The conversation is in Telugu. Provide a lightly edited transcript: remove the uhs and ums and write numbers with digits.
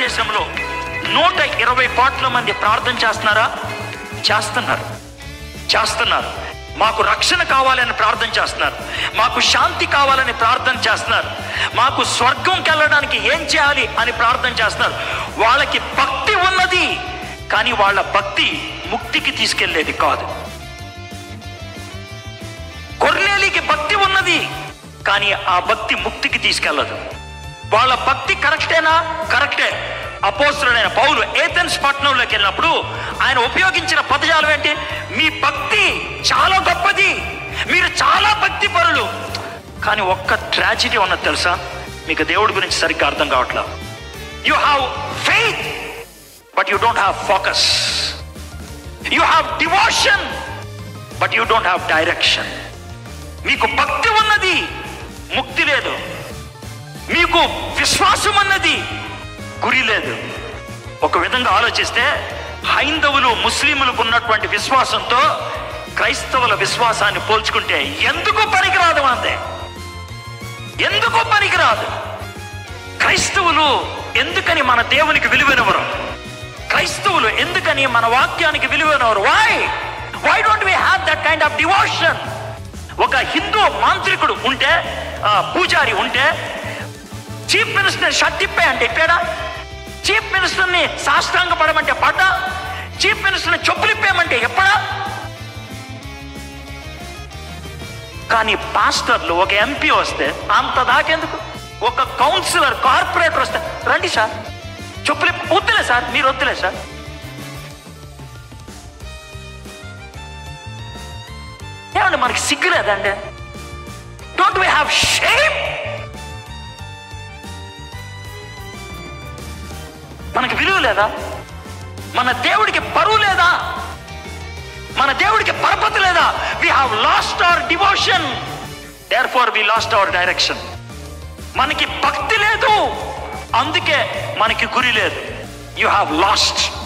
భారతదేశంలో 120 కోట్ల మంది ప్రార్థన చేస్తున్నారా? చేస్తున్నారు. మాకు రక్షణ కావాలని ప్రార్థన చేస్తున్నారు, మాకు శాంతి కావాలని ప్రార్థన చేస్తున్నారు, మాకు స్వర్గంకి వెళ్ళడానికి ఏం చేయాలి అని ప్రార్థన చేస్తున్నారు. వాళ్ళకి భక్తి ఉన్నది, కానీ వాళ్ళ భక్తి ముక్తికి తీసుకెళ్లేది కాదు. కొర్నేలికి భక్తి ఉన్నది, కానీ ఆ భక్తి ముక్తికి తీసుకెళ్ళదు. వాళ్ళ భక్తి కరెక్టేనా? కరెక్టే. అపోస్తలుడైన పౌలు ఏథెన్స్ పట్టణంలోకి వెళ్ళినప్పుడు ఆయన ఉపయోగించిన పదజాలం ఏంటి? మీ భక్తి చాలా గొప్పది, మీరు చాలా భక్తి పరులు. కానీ ఒక్క ట్రాజెడీ ఉన్నది తెలుసా? మీకు దేవుడి గురించి సరిగ్గా అర్థం కావట్లేదు. You have faith but you don't have focus. You have devotion but you don't have direction. మీకు భక్తి ఉన్నది, ముక్తి లేదు. మీకు విశ్వాసం అన్నది, గురి లేదు. ఒక విధంగా ఆలోచిస్తే హైందవులు ముస్లింలకు ఉన్నటువంటి విశ్వాసంతో క్రైస్తవుల విశ్వాసాన్ని పోల్చుకుంటే ఎందుకు పనికిరాదు అంతే. ఎందుకు పనికిరాదు? క్రైస్తవులు ఎందుకని మన దేవునికి విలువైనవారు? క్రైస్తవులు ఎందుకని మన వాక్యానికి విలువైనవారు? Why don't we have that kind of devotion? ఒక హిందూ మాంత్రికుడు ఉంటే, పూజారి ఉంటే, చీఫ్ మినిస్టర్ షర్ట్ తిప్పే అంటే ఇప్పాడా? చీఫ్ మినిస్టర్ని సాష్టాంగ పడమంటే పడ్డా? చీఫ్ మినిస్టర్ని చెప్పులిప్పేయమంటే ఎప్పుడా? కానీ పాస్టర్లు, ఒక ఎంపీ వస్తే అంత దాకెందుకు? ఒక కౌన్సిలర్, కార్పొరేటర్ వస్తే రండి సార్ చెప్పులు వద్దులే సార్, మీరు వద్దులే సార్. ఏమండి మనకి సిగ్గులేదండి? Don't we have shame? మనకి విలువ లేదా? మన దేవుడికి పరువు లేదా? మన దేవుడికి పరపతి లేదా? We have lost our devotion, therefore we lost our direction. మనకి భక్తి లేదు, అందుకే మనకి గురి లేదు. You have lost